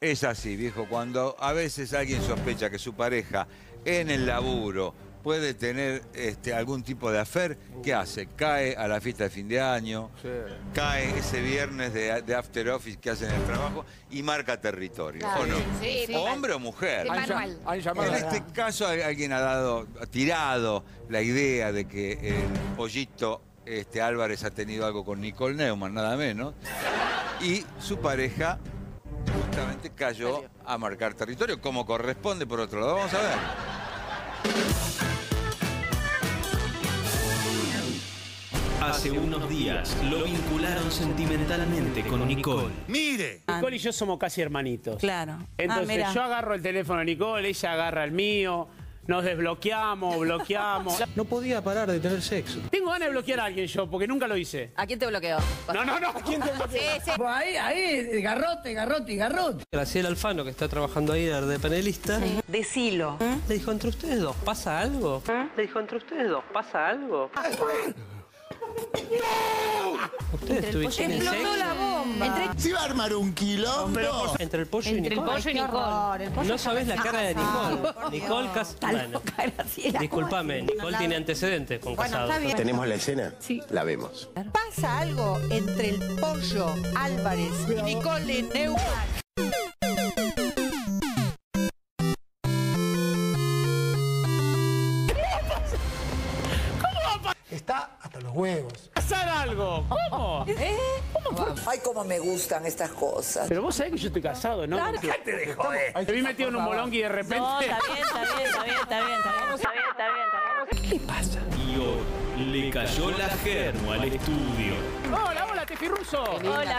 Es así, viejo. Cuando a veces alguien sospecha que su pareja en el laburo puede tener algún tipo de affair, ¿qué hace? Cae a la fiesta de fin de año, cae ese viernes de after office que hacen en el trabajo y marca territorio, claro, ¿o no? Sí, Hombre o mujer. En este caso alguien ha tirado la idea de que el pollito Álvarez ha tenido algo con Nicole Neumann, nada menos, y su pareja justamente cayó a marcar territorio, como corresponde por otro lado. Vamos a ver. Hace unos días lo vincularon sentimentalmente con Nicole. ¡Mire! Nicole y yo somos casi hermanitos. Claro. Entonces yo agarro el teléfono de Nicole, ella agarra el mío, nos desbloqueamos, bloqueamos. No podía parar de tener sexo. Tengo ganas de bloquear a alguien yo, porque nunca lo hice. ¿A quién te bloqueó? No. ¿A quién te bloqueó? Sí. Ahí, garrote. Graciela Alfano, que está trabajando ahí de panelista, Decilo. le dijo, ¿entre ustedes dos pasa algo? Le dijo, ¿entre ustedes dos pasa algo? ¿Ustedes tuvieron Explotó la bomba. ¿Se va a armar un quilombo? entre el pollo y Nicole? No sabés la cara de Nicole. Nicole Castillo. Disculpame, Nicole tiene antecedentes con Casado. ¿Tenemos la escena? Sí. La vemos. ¿Pasa algo entre el pollo Álvarez y Nicole Neumann? Está hasta los huevos. ¿Pasar algo? ¿Cómo? Ay, cómo me gustan estas cosas. Pero vos sabés que yo estoy casado, ¿no? ¿Qué te dejó, Te vi metido en un bolonqui y de repente... No, está bien. ¿Qué pasa? Y hoy le cayó la germo al estudio. Hola, Tefi Russo. Hola.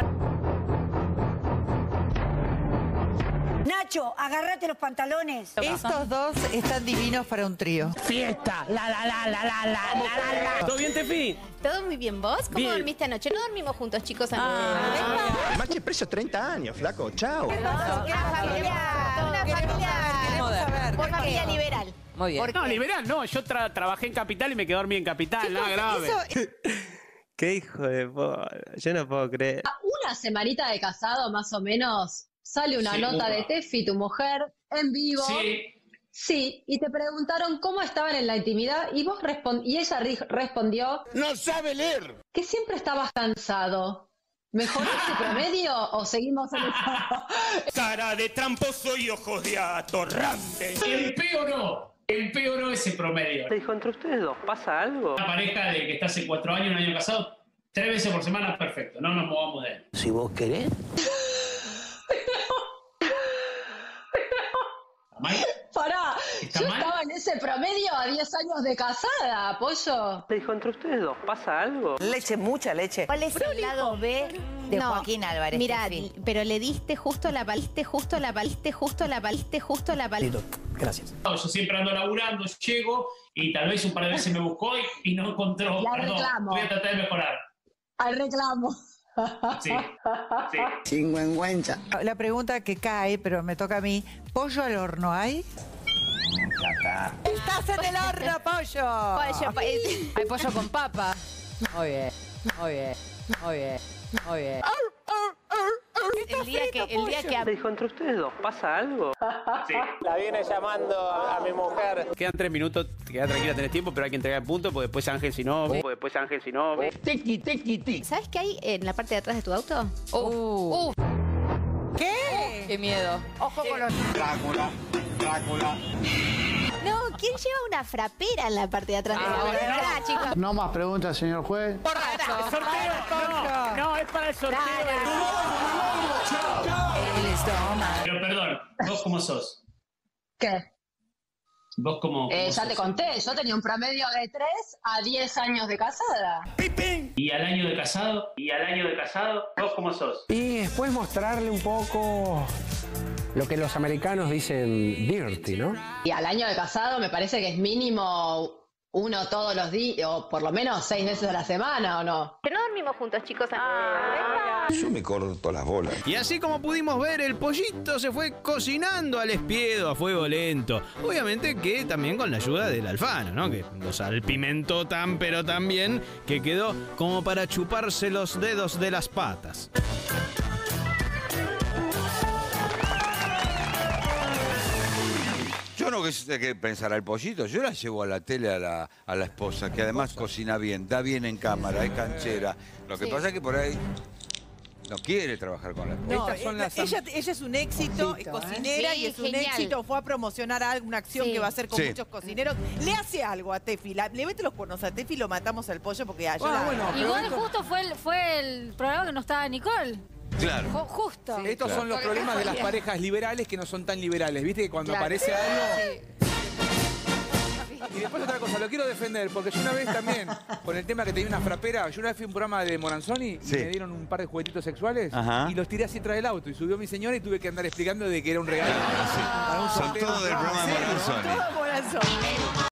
Nacho, agárrate los pantalones. Estos dos están divinos para un trío. Fiesta, la. ¿Todo bien, Tefi? ¿Todo muy bien vos? ¿Cómo Bien. dormiste anoche? No dormimos juntos, chicos, anoche. El macho preso 30 años, flaco. Chao. Por familia liberal. Muy bien. No, liberal, no. Yo trabajé en Capital y me quedé dormido en Capital, nada grave. Qué hijo de puta. Yo no puedo creer. Una semanita de casado, más o menos, sale una nota de Tefi, tu mujer, en vivo. Sí, y te preguntaron cómo estaban en la intimidad y vos y ella respondió... ¡No sabe leer! Que siempre estabas cansado. ¿Mejoró ese promedio o seguimos en esa...? Cara de tramposo y ojos de atorrante. Empeoró ese promedio. Le dijo, ¿entre ustedes dos pasa algo? Una pareja de que está hace 4 años, un año casado, 3 veces por semana, perfecto. No nos movamos de él. Si vos querés. Pará, ¿Está yo mal? estaba en ese promedio a 10 años de casada, pollo. Le dijo, ¿entre ustedes dos pasa algo? Leche, mucha leche. ¿Cuál es el lado B de Joaquín Álvarez? Mirá, Tefi. pero le diste justo la paliste, justo la paliste. Gracias. Yo siempre ando laburando, llego y tal vez un par de veces me buscó y no encontró. La Perdón, reclamo. voy a tratar de mejorar. Al reclamo. Sí. Chingüengüencha. La pregunta que cae, pero me toca a mí. ¿Pollo al horno hay? ¡Estás en el horno, pollo! Hay pollo con papa. Muy bien. El día que Le dijo, ¿entre ustedes dos pasa algo? La viene llamando a mi mujer. Quedan 3 minutos, queda tranquila, tenés tiempo, pero hay que entregar el punto porque después Ángel si no. ¿Sabes qué hay en la parte de atrás de tu auto? ¿Qué? Qué miedo. Ojo con los... Drácula. No, ¿quién lleva una frapera en la parte de atrás de tu auto? Pará, chicos. No más preguntas, señor juez. No, es para el sorteo. Pero perdón, ¿vos cómo sos? ¿Qué? ¿Vos cómo Ya sos? te conté, yo tenía un promedio de 3 a 10 años de casada. ¿Y al año de casado? ¿Vos cómo sos? Y después mostrarle un poco lo que los americanos dicen dirty, ¿no? Y al año de casado me parece que es mínimo uno todos los días, o por lo menos 6 veces a la semana, ¿o no? Que no dormimos juntos, chicos. Yo me corto las bolas. Y así como pudimos ver, el pollito se fue cocinando al espiedo a fuego lento. Obviamente que también con la ayuda del Alfano, ¿no? Que lo salpimentó tan pero tan bien que quedó como para chuparse los dedos de las patas. Yo no sé qué pensar al pollito. Yo la llevo a la tele a la esposa, que además cocina bien, da bien en cámara, es canchera. Lo que pasa es que por ahí no quiere trabajar con la esposa. No, ella es un éxito, es cocinera y es un éxito. Fue a promocionar alguna acción que va a hacer con muchos cocineros. Le hace algo a Tefi, le mete los cuernos a Tefi y lo matamos al pollo porque Igual justo fue el programa que no estaba Nicole. Claro. Justo. Estos son los problemas de las parejas liberales que no son tan liberales. ¿Viste que cuando aparece algo... Y después otra cosa, lo quiero defender, porque yo una vez también, con el tema que tenía una frapera, yo una vez fui a un programa de Moranzoni y me dieron un par de juguetitos sexuales y los tiré así atrás del auto. Y subió mi señora y tuve que andar explicando de que era un regalo. Son todos del programa de Moranzoni.